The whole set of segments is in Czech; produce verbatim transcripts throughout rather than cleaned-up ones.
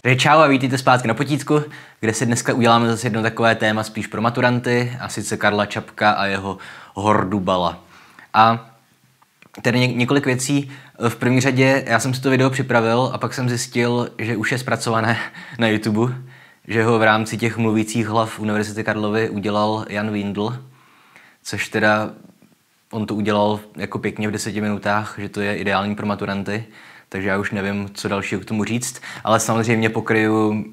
Takže čau a vítejte zpátky na Potítku, kde si dneska uděláme zase jedno takové téma spíš pro maturanty, a sice Karla Čapka a jeho Hordu bala. A tady ně- několik věcí. V první řadě já jsem si to video připravil a pak jsem zjistil, že už je zpracované na YouTube, že ho v rámci těch mluvících hlav Univerzity Karlovy udělal Jan Windl, což teda on to udělal jako pěkně v deseti minutách, že to je ideální pro maturanty, takže já už nevím, co dalšího k tomu říct, ale samozřejmě pokryju um,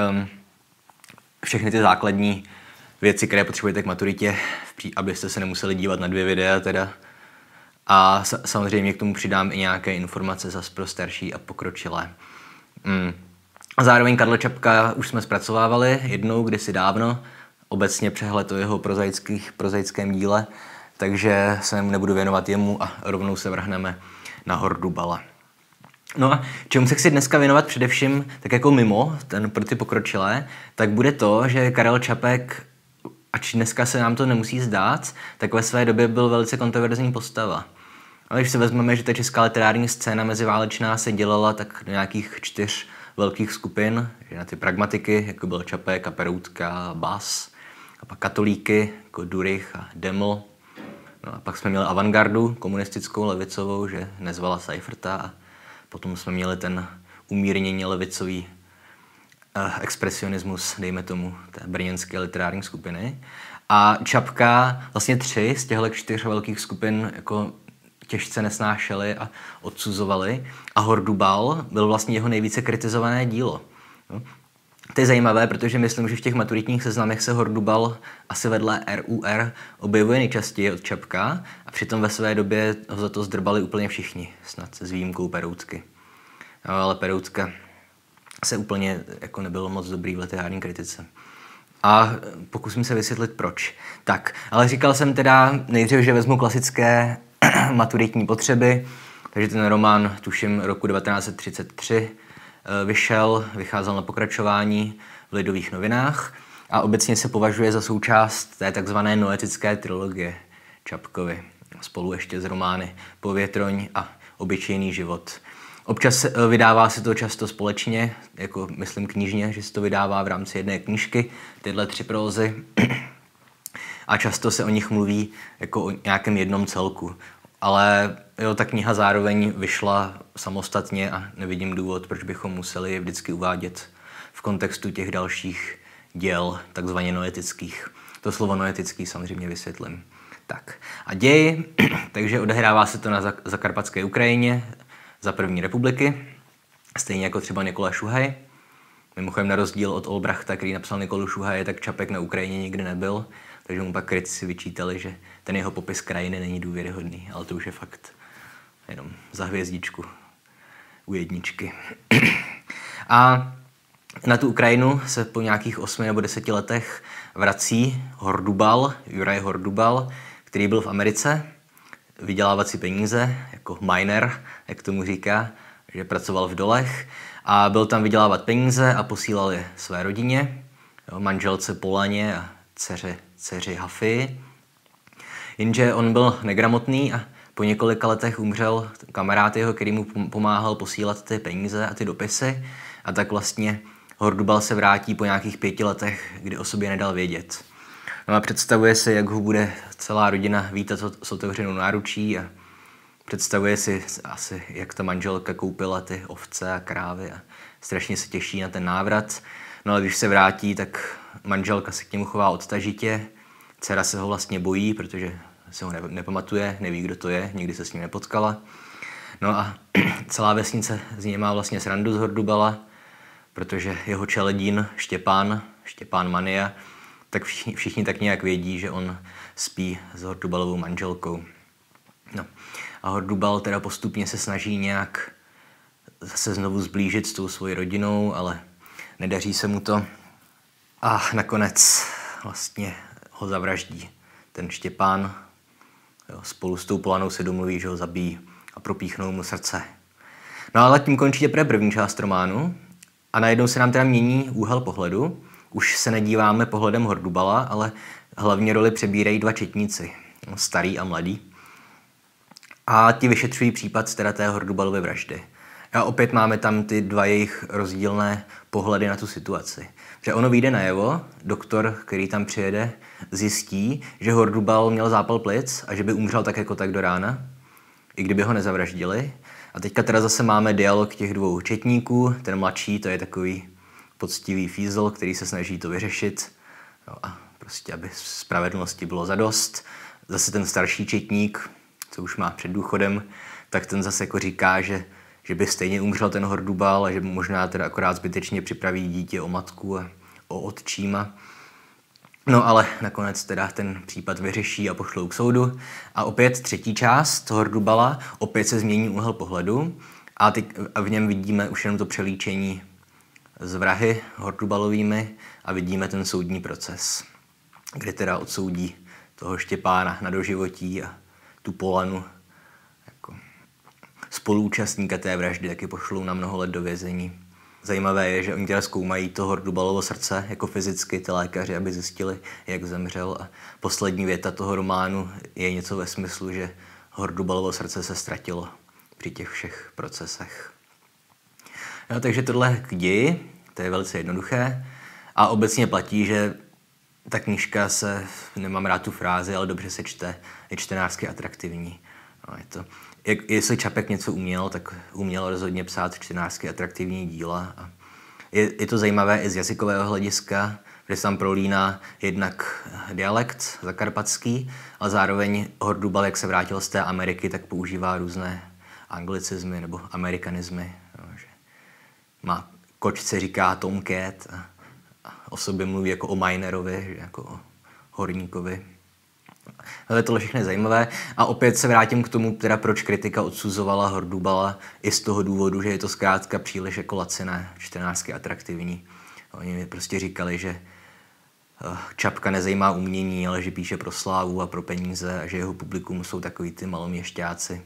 všechny ty základní věci, které potřebujete k maturitě, abyste se nemuseli dívat na dvě videa teda. A samozřejmě k tomu přidám i nějaké informace zas pro starší a pokročilé. Mm. A zároveň Karla Čapka už jsme zpracovávali jednou, kdysi dávno, obecně přehled o jeho prozaickém díle, takže se nebudu věnovat jemu a rovnou se vrhneme na Hordu bala. No a čemu se chci dneska věnovat především, tak jako mimo, ten pro ty pokročilé, tak bude to, že Karel Čapek, ač dneska se nám to nemusí zdát, tak ve své době byl velice kontroverzní postava. Ale když si vezmeme, že ta česká literární scéna meziválečná se dělala tak do nějakých čtyř velkých skupin, že na ty pragmatiky, jako byl Čapek a Peroutka, Bas, a pak katolíky, jako Durych a Deml. No a pak jsme měli avantgardu, komunistickou, levicovou, že nezvala Seiferta, a potom jsme měli ten umírněně levicový uh, expresionismus, dejme tomu, té brněnské literární skupiny. A Čapka vlastně tři z těchto čtyř velkých skupin jako těžce nesnášeli a odsuzovali. A Hordu bal byl vlastně jeho nejvíce kritizované dílo. No. To je zajímavé, protože myslím, že v těch maturitních seznamech se Hordu bal asi vedle R U R objevuje nejčastěji od Čapka a přitom ve své době ho za to zdrbali úplně všichni, snad s výjimkou Peroutky. No, ale Peroutka se úplně jako nebyl moc dobrý v literární kritice. A pokusím se vysvětlit proč. Tak, ale říkal jsem teda nejdřív, že vezmu klasické maturitní potřeby, takže ten román, tuším, roku devatenáct set třicet tři vyšel, vycházel na pokračování v Lidových novinách a obecně se považuje za součást té takzvané noetické trilogie Čapkovy, spolu ještě s romány Povětroň a Obyčejný život. Občas vydává se to často společně, jako myslím knižně, že se to vydává v rámci jedné knížky, tyhle tři prózy. A často se o nich mluví jako o nějakém jednom celku. Ale jo, ta kniha zároveň vyšla samostatně a nevidím důvod, proč bychom museli je vždycky uvádět v kontextu těch dalších děl, takzvaně noetických. To slovo noetický samozřejmě vysvětlím. Tak a děj, takže odehrává se to na zakarpatské Ukrajině za první republiky, stejně jako třeba Nikola Šuhaj. Mimochodem na rozdíl od Olbrachta, který napsal Nikolu Šuhaje, tak Čapek na Ukrajině nikdy nebyl, takže mu pak kritici vyčítali, že ten jeho popis krajiny není důvěryhodný, ale to už je fakt jenom za hvězdičku u jedničky. A na tu Ukrajinu se po nějakých osmi nebo deseti letech vrací Hordu bal, Juraj Hordu bal, který byl v Americe, vydělávat si peníze, jako miner, jak tomu říká, že pracoval v dolech a byl tam vydělávat peníze a posílal je své rodině, jo, manželce Polaně a dceři, dceři Hafy. Jenže on byl negramotný a po několika letech umřel kamarád jeho, který mu pomáhal posílat ty peníze a ty dopisy, a tak vlastně Hordu bal se vrátí po nějakých pěti letech, kdy o sobě nedal vědět. No a představuje si, jak ho bude celá rodina vítat s otevřenou náručí a představuje si asi, jak ta manželka koupila ty ovce a krávy a strašně se těší na ten návrat. No ale když se vrátí, tak manželka se k němu chová odtažitě, dcera se ho vlastně bojí, protože se ho nepamatuje, neví, kdo to je, nikdy se s ním nepotkala. No a celá vesnice z něj má vlastně srandu z Hordu bala, protože jeho čeledín Štěpán, Štěpán Mania, tak všichni, všichni tak nějak vědí, že on spí s Hordu balovou manželkou. No. A Hordu bal teda postupně se snaží nějak zase znovu zblížit s tou svojí rodinou, ale nedaří se mu to. A nakonec vlastně ho zavraždí ten Štěpán. Jo, spolu s tou Polanou se domluví, že ho zabijí a propíchnou mu srdce. No ale tím končí teprve první část románu a najednou se nám teda mění úhel pohledu. Už se nedíváme pohledem Hordu bala, ale hlavně roli přebírají dva četníci, starý a mladý. A ti vyšetřují případ teda té Hordu balovy vraždy. A opět máme tam ty dva jejich rozdílné pohledy na tu situaci. Že ono vyjde najevo, doktor, který tam přijede, zjistí, že Hordubal měl zápal plic a že by umřel tak jako tak do rána, i kdyby ho nezavraždili. A teďka teda zase máme dialog těch dvou četníků. Ten mladší, to je takový poctivý fízl, který se snaží to vyřešit. No a prostě, aby spravedlnosti bylo zadost. Zase ten starší četník, co už má před důchodem, tak ten zase jako říká, že, že by stejně umřel ten Hordubal a že mu možná teda akorát zbytečně připraví dítě o matku a o otčíma. No ale nakonec teda ten případ vyřeší a pošlou k soudu. A opět třetí část Hordubala, opět se změní úhel pohledu a, teď, a v něm vidíme už jenom to přelíčení z vrahy Hordubalovými a vidíme ten soudní proces, kde teda odsoudí toho Štěpána na doživotí a tu Polanu jako spoluúčastníka té vraždy taky pošlou na mnoho let do vězení. Zajímavé je, že oni teda zkoumají to Hordubalovo srdce jako fyzicky, ty lékaři, aby zjistili, jak zemřel. A poslední věta toho románu je něco ve smyslu, že Hordubalovo srdce se ztratilo při těch všech procesech. No, takže tohle k ději, to je velice jednoduché. A obecně platí, že ta knížka se, nemám rád tu frázi, ale dobře se čte, je čtenářsky atraktivní. No, je to, jak, jestli Čapek něco uměl, tak uměl rozhodně psát čtenářsky atraktivní díla. A je, je to zajímavé i z jazykového hlediska, kde se tam prolíná jednak dialekt zakarpatský, ale zároveň Hordubal, jak se vrátil z té Ameriky, tak používá různé anglicizmy nebo amerikanizmy. No, že má kočce říká Tomcat a, a o sobě mluví jako o minerovi, že jako o horníkovi. Ale tohle všechno je zajímavé. A opět se vrátím k tomu, teda proč kritika odsuzovala Hordubala i z toho důvodu, že je to zkrátka příliš jako laciné, čtenářsky atraktivní. Oni mi prostě říkali, že Čapka nezajímá umění, ale že píše pro slávu a pro peníze a že jeho publikum jsou takový ty maloměšťáci,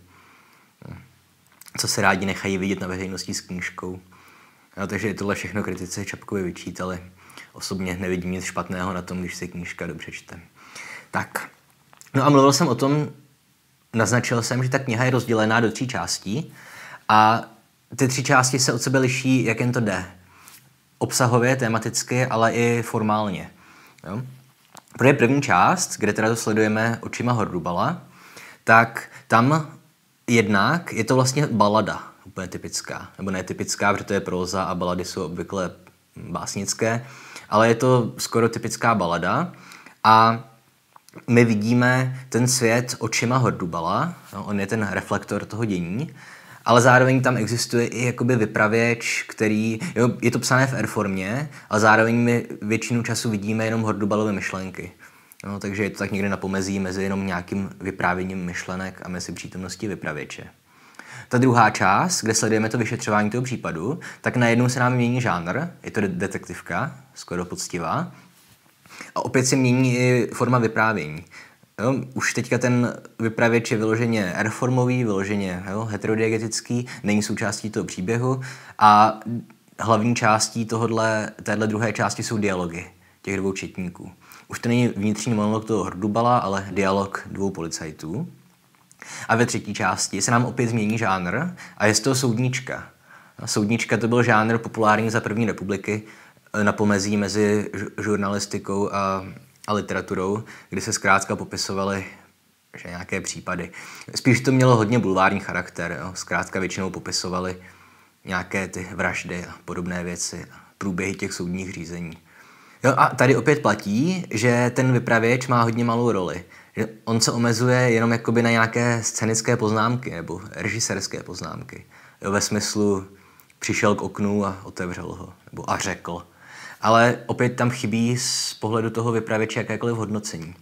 co se rádi nechají vidět na veřejnosti s knížkou. No, takže tohle všechno kritici Čapkovi vyčítali. Osobně nevidím nic špatného na tom, když se knížka dobře čte. Tak. No a mluvil jsem o tom, naznačil jsem, že ta kniha je rozdělená do tří částí a ty tři části se od sebe liší, jak jen to jde. Obsahově, tematicky, ale i formálně. Jo? Protože první část, kde teda to sledujeme očima Hordubala, tak tam jednak je to vlastně balada, úplně typická. Nebo netypická, protože to je próza a balady jsou obvykle básnické, ale je to skoro typická balada a my vidíme ten svět očima Hordubala, no, on je ten reflektor toho dění, ale zároveň tam existuje i jakoby vypravěč, který, jo, je to psané v R-formě, ale zároveň my většinu času vidíme jenom Hordubalovy myšlenky. No, takže je to tak někde na pomezí mezi jenom nějakým vyprávěním myšlenek a mezi přítomností vypravěče. Ta druhá část, kde sledujeme to vyšetřování toho případu, tak najednou se nám mění žánr, je to detektivka, skoro poctivá, a opět se mění i forma vyprávění. Jo, už teďka ten vypravěč je vyloženě R-formový, vyloženě jo, heterodiegetický, není součástí toho příběhu a hlavní částí tohodle, téhle druhé části jsou dialogy těch dvou četníků. Už to není vnitřní monolog toho Hordubala, ale dialog dvou policajtů. A ve třetí části se nám opět změní žánr a je z toho soudnička. Soudnička to byl žánr populární za první republiky na pomezí mezi žurnalistikou a a literaturou, kdy se zkrátka popisovaly že nějaké případy. Spíš to mělo hodně bulvární charakter. Jo. Zkrátka většinou popisovali nějaké ty vraždy a podobné věci, průběhy těch soudních řízení. Jo, a tady opět platí, že ten vypravěč má hodně malou roli. Že on se omezuje jenom jakoby na nějaké scénické poznámky nebo režisérské poznámky. Jo, ve smyslu přišel k oknu a otevřel ho, nebo a řekl. Ale opět tam chybí z pohledu toho vypravěče jakékoliv hodnocení.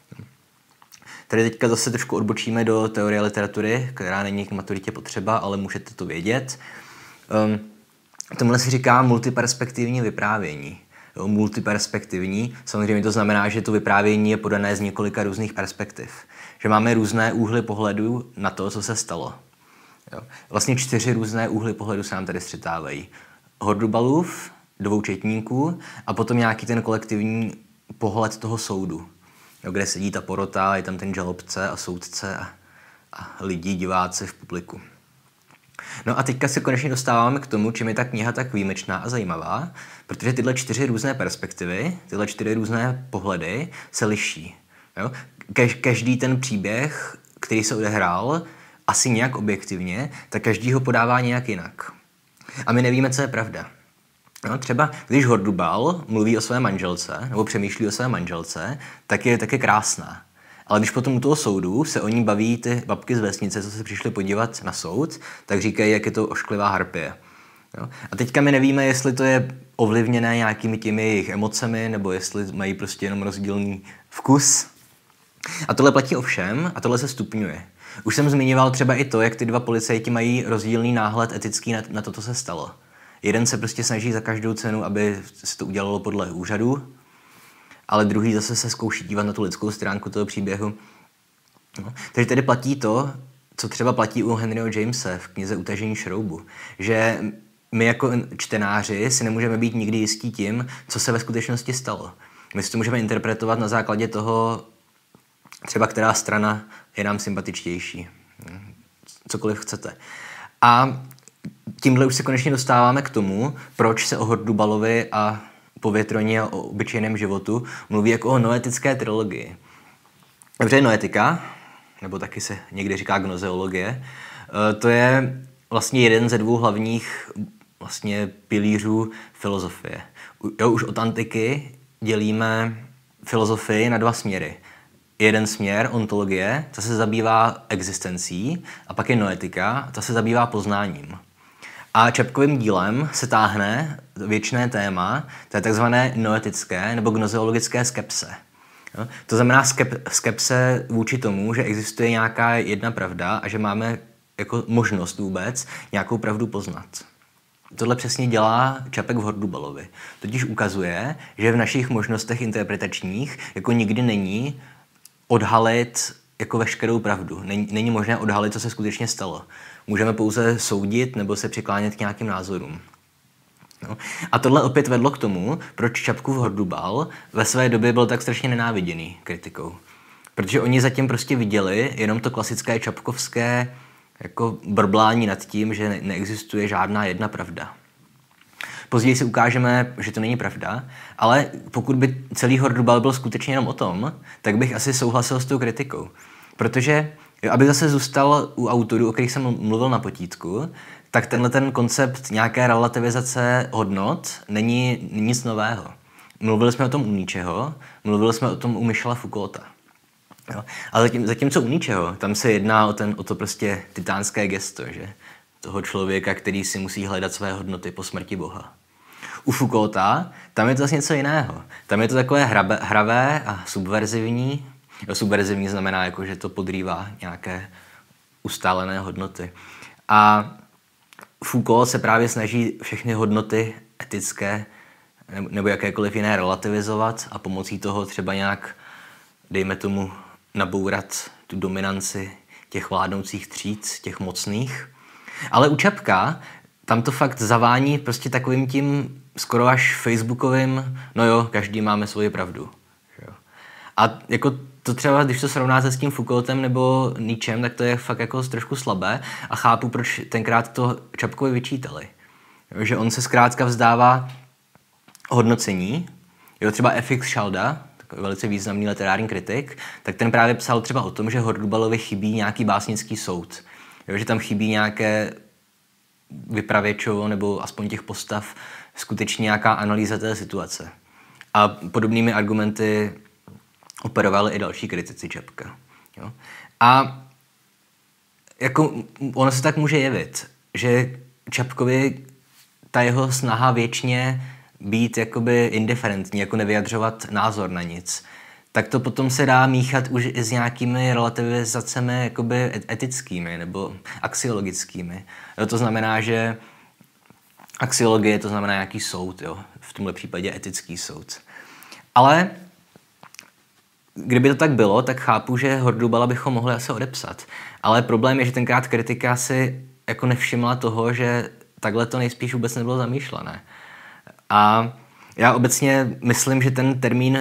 Tady teďka zase trošku odbočíme do teorie literatury, která není k maturitě potřeba, ale můžete to vědět. Um, tomuhle se říká multiperspektivní vyprávění. Jo, multiperspektivní, samozřejmě to znamená, že to vyprávění je podané z několika různých perspektiv. Že máme různé úhly pohledu na to, co se stalo. Jo. Vlastně čtyři různé úhly pohledu se nám tady střetávají. Hordubalův, dvou četníků a potom nějaký ten kolektivní pohled toho soudu, jo, kde sedí ta porota, je tam ten žalobce a soudce a, a lidi, diváci v publiku. No a teďka se konečně dostáváme k tomu, čím je ta kniha tak výjimečná a zajímavá, protože tyhle čtyři různé perspektivy, tyhle čtyři různé pohledy se liší. Jo? Kaž, každý ten příběh, který se odehrál, asi nějak objektivně, tak každý ho podává nějak jinak. A my nevíme, co je pravda. No, třeba když Hordubal mluví o své manželce, nebo přemýšlí o své manželce, tak je také krásná. Ale když potom u toho soudu se o ní baví ty babky z vesnice, co se přišly podívat na soud, tak říkají, jak je to ošklivá harpie. Jo? A teďka my nevíme, jestli to je ovlivněné nějakými těmi jejich emocemi, nebo jestli mají prostě jenom rozdílný vkus. A tohle platí o všem a tohle se stupňuje. Už jsem zmiňoval třeba i to, jak ty dva policajti mají rozdílný náhled etický na, na to, co se stalo. Jeden se prostě snaží za každou cenu, aby se to udělalo podle úřadu, ale druhý zase se zkouší dívat na tu lidskou stránku toho příběhu. No. Takže tady platí to, co třeba platí u Henryho Jamese v knize Utažení šroubu, že my jako čtenáři si nemůžeme být nikdy jistí tím, co se ve skutečnosti stalo. My si to můžeme interpretovat na základě toho, třeba která strana je nám sympatičtější. Cokoliv chcete. A tímhle už se konečně dostáváme k tomu, proč se o Hordubalovi a Povětroně a o obyčejném životu mluví jako o noetické trilogii. Dobře, noetika, nebo taky se někdy říká gnozeologie, to je vlastně jeden ze dvou hlavních vlastně pilířů filozofie. Jo, už od antiky dělíme filozofii na dva směry. Jeden směr, ontologie, ta se zabývá existencí, a pak je noetika, ta se zabývá poznáním. A Čapkovým dílem se táhne věčné téma, to je takzvané noetické nebo gnozeologické skepse. Jo? To znamená skep, skepse vůči tomu, že existuje nějaká jedna pravda a že máme jako možnost vůbec nějakou pravdu poznat. Tohle přesně dělá Čapek v Hordubalovi. Totiž ukazuje, že v našich možnostech interpretačních jako nikdy není odhalit jako veškerou pravdu. Není, není možné odhalit, co se skutečně stalo. Můžeme pouze soudit nebo se přiklánět k nějakým názorům. No. A tohle opět vedlo k tomu, proč Čapkův Hordubal ve své době byl tak strašně nenáviděný kritikou. Protože oni zatím prostě viděli jenom to klasické čapkovské jako brblání nad tím, že ne- neexistuje žádná jedna pravda. Později si ukážeme, že to není pravda, ale pokud by celý Hordubal byl skutečně jenom o tom, tak bych asi souhlasil s tou kritikou. Protože, aby zase zůstal u autorů, o kterých jsem mluvil na potítku, tak tenhle ten koncept nějaké relativizace hodnot není nic nového. Mluvili jsme o tom u Nietzscheho, mluvili jsme o tom u Michela Foucaulta. Jo? Ale zatím, zatímco u Nietzscheho, tam se jedná o, ten, o to prostě titánské gesto, že? Toho člověka, který si musí hledat své hodnoty po smrti Boha. U Foucaulta, tam je to zase něco jiného. Tam je to takové hrabe, hravé a subverzivní. Jo, subverzivní znamená, jako, že to podrývá nějaké ustálené hodnoty. A Foucault se právě snaží všechny hodnoty etické nebo jakékoliv jiné relativizovat a pomocí toho třeba nějak, dejme tomu, nabourat tu dominanci těch vládnoucích tříd, těch mocných. Ale u Čapka tam to fakt zavání prostě takovým tím skoro až facebookovým, no jo, každý máme svoji pravdu. Jo. A jako to třeba, když to srovnáte s tím Foucaultem nebo Nietzschem, tak to je fakt jako trošku slabé a chápu, proč tenkrát to Čapkovi vyčítali. Jo, že on se zkrátka vzdává hodnocení. Jo, třeba F X Šalda, takový velice významný literární kritik, tak ten právě psal třeba o tom, že Hordubalovi chybí nějaký básnický soud. Jo, že tam chybí nějaké vypravěčovo nebo aspoň těch postav skutečně nějaká analýza té situace. A podobnými argumenty operovali i další kritici Čapka. Jo. A jako ono se tak může jevit, že Čapkovi ta jeho snaha věčně být jakoby indiferentní, jako nevyjadřovat názor na nic, tak to potom se dá míchat už i s nějakými relativizacemi jakoby etickými nebo axiologickými. Jo, to znamená, že axiologie to znamená nějaký soud, jo, v tomhle případě etický soud. Ale kdyby to tak bylo, tak chápu, že Hordubala bychom mohli asi odepsat. Ale problém je, že tenkrát kritika si jako nevšimla toho, že takhle to nejspíš vůbec nebylo zamýšlené. A já obecně myslím, že ten termín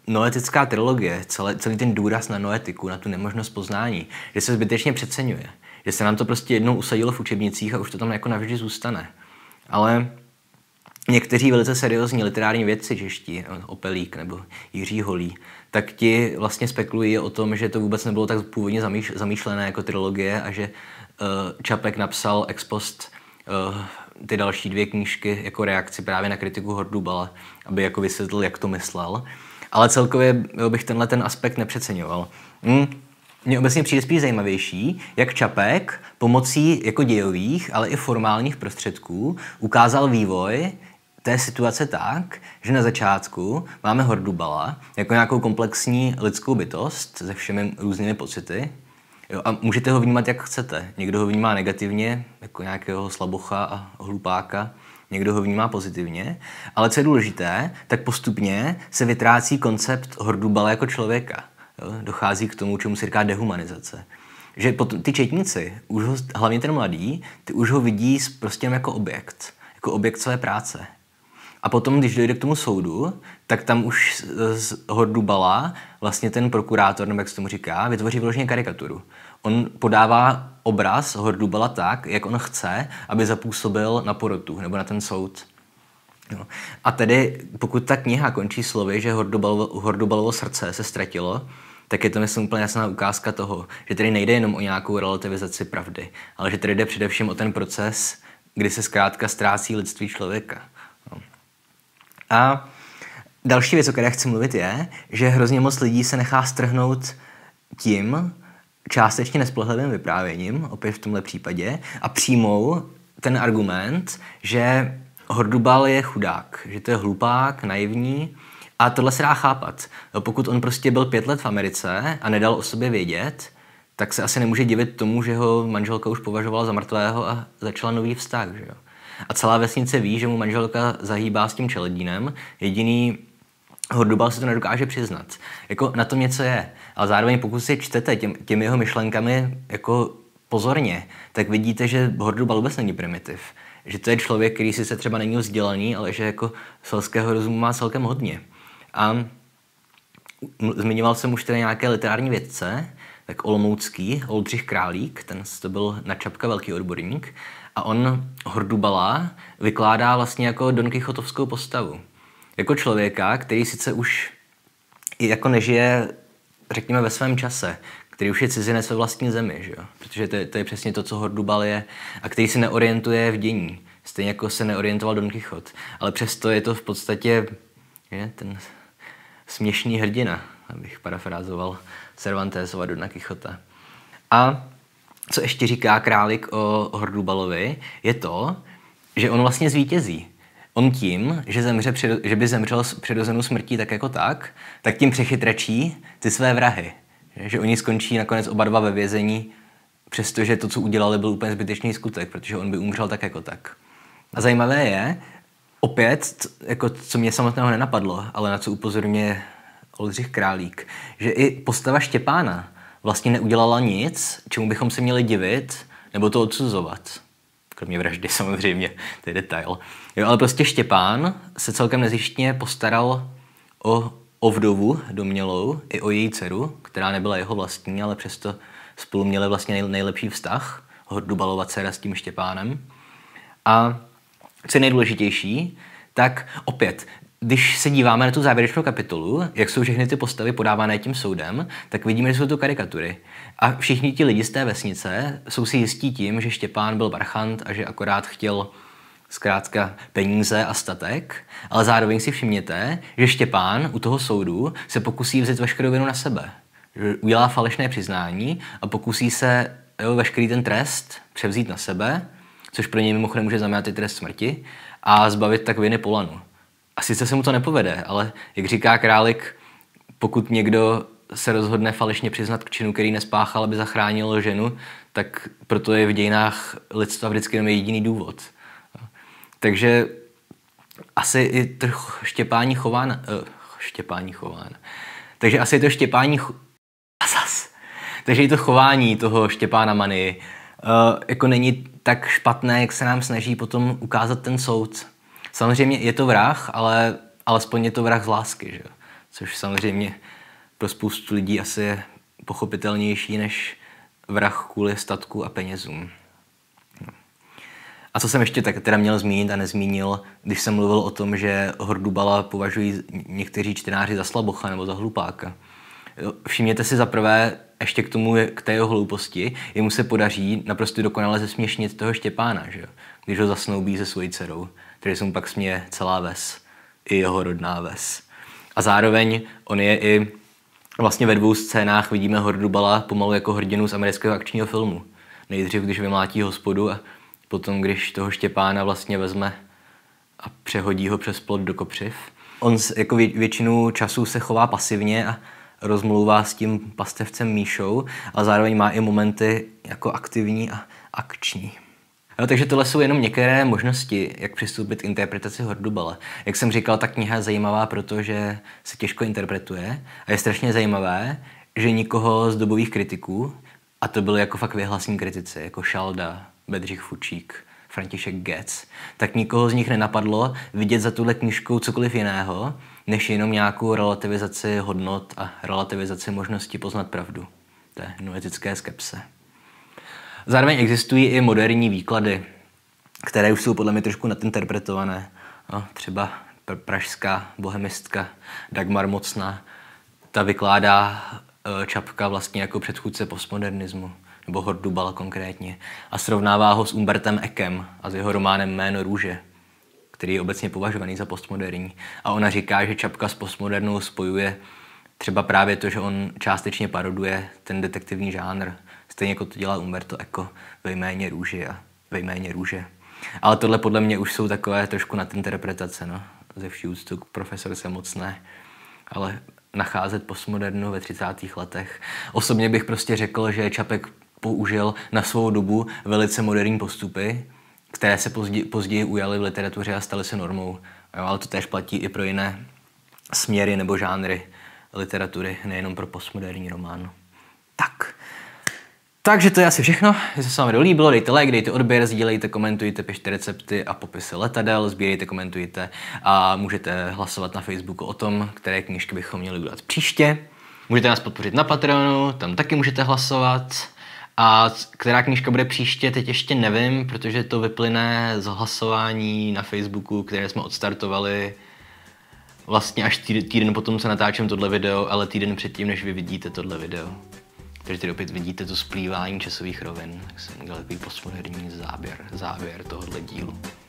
noetická trilogie, celý, celý ten důraz na noetiku, na tu nemožnost poznání, že se zbytečně přeceňuje. Že se nám to prostě jednou usadilo v učebnicích a už to tam jako navždy zůstane. Ale někteří velice seriózní literární vědci čeští, Opelík nebo Jiří Holý, tak ti vlastně spekulují o tom, že to vůbec nebylo tak původně zamýš, zamýšlené jako trilogie a že uh, Čapek napsal ex post uh, ty další dvě knížky jako reakci právě na kritiku Hordubala, aby jako vysvětlil, jak to myslel. Ale celkově bych tenhle ten aspekt nepřeceňoval. Hmm. Mně obecně přijde spíš zajímavější, jak Čapek pomocí jako dějových, ale i formálních prostředků ukázal vývoj té situace tak, že na začátku máme Hordubala jako nějakou komplexní lidskou bytost se všemi různými pocity. Jo, a můžete ho vnímat, jak chcete. Někdo ho vnímá negativně, jako nějakého slabocha a hlupáka, někdo ho vnímá pozitivně, ale co je důležité, tak postupně se vytrácí koncept Hordubala jako člověka. Jo, dochází k tomu, čemu se říká dehumanizace. Že pot, ty četníci, už ho, hlavně ten mladý, ty už ho vidí prostě jako objekt, jako objekt své práce. A potom, když dojde k tomu soudu, tak tam už z Hordubala vlastně ten prokurátor, nebo jak se tomu říká, vytvoří vyloženě karikaturu. On podává obraz Hordubala tak, jak on chce, aby zapůsobil na porotu nebo na ten soud. No. A tedy, pokud ta kniha končí slovy, že Hordubalovo, Hordubalovo srdce se ztratilo, tak je to, myslím, úplně jasná ukázka toho, že tedy nejde jenom o nějakou relativizaci pravdy, ale že tedy jde především o ten proces, kdy se zkrátka ztrácí lidství člověka. No. A další věc, o které chci mluvit, je, že hrozně moc lidí se nechá strhnout tím částečně nespolehlivým vyprávěním, opět v tomhle případě, a přijmou ten argument, že Hordubal je chudák, že to je hlupák, naivní a tohle se dá chápat. Pokud on prostě byl pět let v Americe a nedal o sobě vědět, tak se asi nemůže divit tomu, že ho manželka už považovala za mrtvého a začala nový vztah. Že jo? A celá vesnice ví, že mu manželka zahýbá s tím čeledínem, jediný Hordubal si to nedokáže přiznat. Jako na tom něco je, ale zároveň pokud si čtete těm, těmi jeho myšlenkami jako pozorně, tak vidíte, že Hordubal vůbec není primitiv. Že to je člověk, který sice třeba není vzdělaný, ale že jako selského rozumu má celkem hodně. A zmiňoval jsem už tedy nějaké literární vědce, tak Olomoucký, Oldřich Králík, ten to byl na Čapka velký odborník, a on Hordubala vykládá vlastně jako Don Quichotovskou postavu. Jako člověka, který sice už jako nežije, řekněme, ve svém čase, který už je cizinec ve vlastní zemi, že jo? Protože to je, to je přesně to, co Hordubal je, a který se neorientuje v dění. Stejně jako se neorientoval Don Quixote. Ale přesto je to v podstatě je, ten směšný hrdina, abych parafrázoval Cervantesova Dona Quixota. A co ještě říká Králík o Hordubalovi, je to, že on vlastně zvítězí. On tím, že, zemře, že by zemřel přirozenou smrtí tak jako tak, tak tím přechytračí ty své vrahy. Že oni skončí nakonec oba dva ve vězení, přestože to, co udělali, byl úplně zbytečný skutek, protože on by umřel tak jako tak. A zajímavé je, opět, jako co mě samotného nenapadlo, ale na co upozorňuje Oldřich Králík, že i postava Štěpána vlastně neudělala nic, čemu bychom se měli divit, nebo to odsuzovat. Kromě vraždy samozřejmě, to je detail. Jo, ale prostě Štěpán se celkem nezištně postaral o, o vdovu domnělou i o její dceru, která nebyla jeho vlastní, ale přesto spolu měli vlastně nej, nejlepší vztah, Hordubalova dcera s tím Štěpánem. A co je nejdůležitější, tak opět, když se díváme na tu závěrečnou kapitolu, jak jsou všechny ty postavy podávané tím soudem, tak vidíme, že jsou to karikatury. A všichni ti lidi z té vesnice jsou si jistí tím, že Štěpán byl parchant a že akorát chtěl zkrátka peníze a statek, ale zároveň si všimněte, že Štěpán u toho soudu se pokusí vzít veškerou vinu na sebe. Že udělá falešné přiznání a pokusí se jo, veškerý ten trest převzít na sebe, což pro něj mimochodem může znamenat i trest smrti, a zbavit tak viny Polanu. A sice se mu to nepovede, ale jak říká Králík, pokud někdo se rozhodne falešně přiznat k činu, který nespáchal, aby zachránil ženu, tak proto je v dějinách lidstva vždycky jenom jediný důvod. Takže asi i to štěpání chován... Uh, štěpání chován. Takže asi je to štěpání... Cho... Takže i to chování toho Štěpána Many uh, jako není tak špatné, jak se nám snaží potom ukázat ten soud. Samozřejmě je to vrah, ale alespoň je to vrah z lásky, že? což samozřejmě pro spoustu lidí asi je pochopitelnější než vrah kvůli statku a penězům. A co jsem ještě tak teda měl zmínit a nezmínil, když jsem mluvil o tom, že Hordubala považují někteří čtenáři za slabocha nebo za hlupáka. Všimněte si zaprvé ještě k tomu, k té jeho hlouposti, jemu se podaří naprosto dokonale zesměšnit toho Štěpána, že jo? Když ho zasnoubí se svojí dcerou, který se mu pak směje celá ves, i jeho rodná ves. A zároveň on je i vlastně ve dvou scénách vidíme Hordubala pomalu jako hrdinu z amerického akčního filmu. Nejdřív, když vymlátí hospodu a potom, když toho Štěpána vlastně vezme a přehodí ho přes plot do kopřiv. On jako většinu času se chová pasivně a rozmlouvá s tím pastevcem Míšou, ale zároveň má i momenty jako aktivní a akční. No, takže tohle jsou jenom některé možnosti, jak přistoupit k interpretaci Hordubala. Jak jsem říkal, ta kniha je zajímavá, protože se těžko interpretuje a je strašně zajímavé, že nikoho z dobových kritiků, a to byli jako fakt vyhlasní kritici, jako Šalda, Bedřich Fučík, František Getz, tak nikoho z nich nenapadlo vidět za tuhle knížkou cokoliv jiného, než jenom nějakou relativizaci hodnot a relativizaci možnosti poznat pravdu. To je noetické skepse. Zároveň existují i moderní výklady, které už jsou podle mě trošku nadinterpretované. No, třeba pr- pražská bohemistka Dagmar Mocná, ta vykládá e, Čapka vlastně jako předchůdce postmodernismu, nebo Hordubala konkrétně, a srovnává ho s Umbertem Eckem a s jeho románem Jméno růže, který je obecně považovaný za postmoderní. A ona říká, že Čapka s postmodernou spojuje třeba právě to, že on částečně paroduje ten detektivní žánr, stejně jako to dělá Umberto Eco ve Jméně růže a ve Jméně růže. Ale tohle podle mě už jsou takové trošku nadinterpretace, no, ze vší úctu k profesorce Mocné. Ale nacházet postmodernu ve třicátých letech. Osobně bych prostě řekl, že Čapek použil na svou dobu velice moderní postupy, které se později, později ujaly v literatuře a staly se normou. Jo, ale to též platí i pro jiné směry nebo žánry literatury, nejenom pro postmoderní román. Tak. Takže to je asi všechno. Jestli se vám video líbilo, dejte like, dejte odběr, sdílejte, komentujte, pište recepty a popisy letadel, sbírejte, komentujte a můžete hlasovat na Facebooku o tom, které knížky bychom měli udělat příště. Můžete nás podpořit na Patreonu, tam taky můžete hlasovat. A která knížka bude příště, teď ještě nevím, protože to vyplyne z hlasování na Facebooku, které jsme odstartovali vlastně až týden potom, co natáčím tohle video, ale týden předtím, než vy vidíte tohle video. Takže tady opět vidíte to splývání časových rovin. Tak jsem udělal takový postmoderní záběr, závěr tohohle dílu.